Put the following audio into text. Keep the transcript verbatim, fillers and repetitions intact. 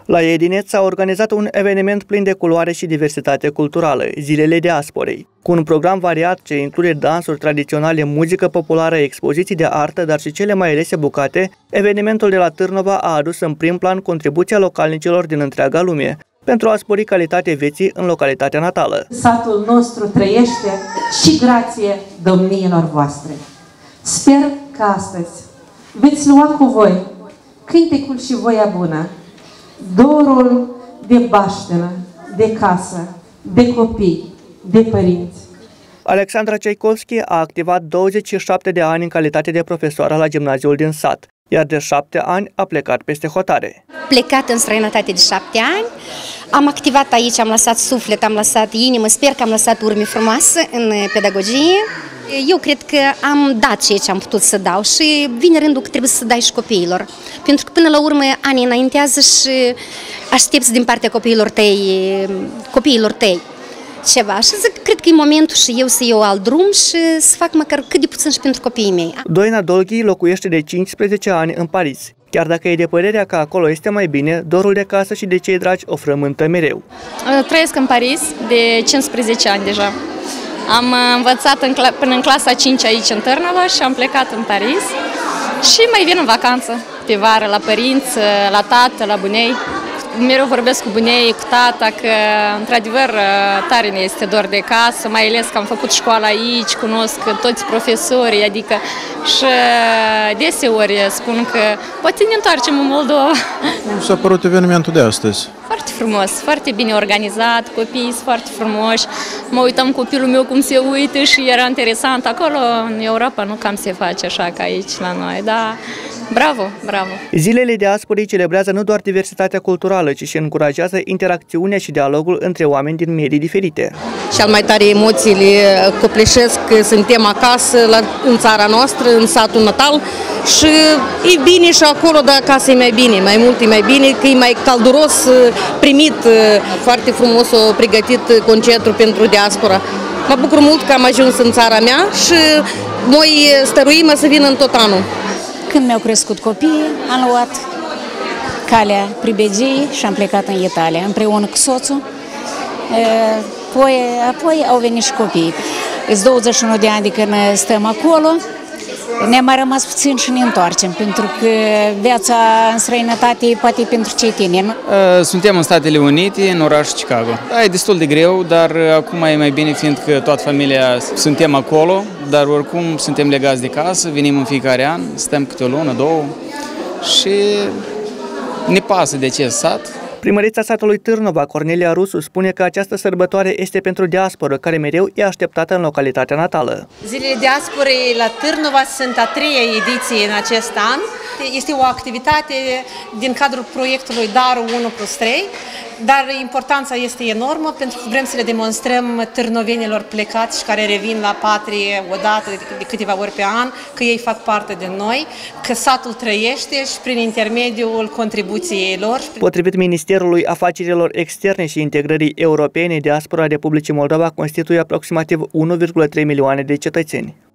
La Edineț s-a organizat un eveniment plin de culoare și diversitate culturală, Zilele Diasporei, cu un program variat ce include dansuri tradiționale, muzică populară, expoziții de artă, dar și cele mai alese bucate. Evenimentul de la Târnova a adus în prim plan contribuția localnicilor din întreaga lume pentru a spori calitatea vieții în localitatea natală. Satul nostru trăiește și grație domniilor voastre. Sper că astăzi veți lua cu voi cântecul și voia bună, dorul de baștenă, de casă, de copii, de părinți. Alexandra Ceicovski a activat douăzeci și șapte de ani în calitate de profesoară la gimnaziul din sat, iar de șapte ani a plecat peste hotare. Plecat în străinătate de șapte ani, am activat aici, am lăsat suflet, am lăsat inimă, sper că am lăsat urme frumoase în pedagogie. Eu cred că am dat ceea ce am putut să dau și vine rândul că trebuie să dai și copiilor. Pentru că până la urmă anii înaintează și aștepți din partea copiilor tăi, copiilor tăi ceva. Și zic, cred că e momentul și eu să iau alt drum și să fac măcar cât de puțin și pentru copiii mei. Doina Dolghi locuiește de cincisprezece ani în Paris. Chiar dacă e de părerea că acolo este mai bine, dorul de casă și de cei dragi o frământă mereu. Trăiesc în Paris de cincisprezece ani deja. Am învățat în cla până în clasa a cincea aici în Târnova și am plecat în Paris și mai vin în vacanță, pe vară, la părinți, la tată, la bunei. Mereu vorbesc cu bunei, cu tata, că într-adevăr tare ne este dor de casă, mai ales că am făcut școala aici, cunosc toți profesorii, adică și deseori spun că poate ne întoarcem în Moldova. Cum s-a părut evenimentul de astăzi? Foarte frumos, foarte bine organizat, copiii sunt foarte frumoși. Mă uitam copilul meu cum se uită și era interesant. Acolo, în Europa, nu cam se face așa ca aici la noi, dar bravo, bravo! Zilele Diasporei celebrează nu doar diversitatea culturală, ci și încurajează interacțiunea și dialogul între oameni din medii diferite. Cel mai tare emoțiile copleșesc că suntem acasă, la, în țara noastră, în satul natal și e bine și acolo, dar acasă e mai bine, mai mult e mai bine, că e mai calduros primit, foarte frumos o pregătit concertul pentru diaspora. Mă bucur mult că am ajuns în țara mea și noi stăruim să vină în tot anul. Când mi-au crescut copiii, am luat calea pribegiei și am plecat în Italia, împreună cu soțul. Apoi, apoi au venit și copiii. Sunt douăzeci și unu de ani de când stăm acolo. Ne-a mai rămas puțin și ne întoarcem, pentru că viața în străinătate e poate pentru cei tineri. Suntem în Statele Unite, în orașul Chicago. Da, e destul de greu, dar acum e mai bine, fiindcă toată familia suntem acolo, dar oricum suntem legați de casă, venim în fiecare an, stăm câte o lună, două și ne pasă de acest sat. Primărița satului Târnova, Cornelia Rusu, spune că această sărbătoare este pentru diasporă, care mereu e așteptată în localitatea natală. Zilele Diasporei la Târnova sunt a treia ediție în acest an. Este o activitate din cadrul proiectului Darul unu plus trei, dar importanța este enormă pentru că vrem să le demonstrăm târnovenilor plecați și care revin la patrie odată de câteva ori pe an, că ei fac parte din noi, că satul trăiește și prin intermediul contribuției lor. Potrivit Ministerului Afacerilor Externe și Integrării Europene, diaspora Republicii Moldova constituie aproximativ unu virgulă trei milioane de cetățeni.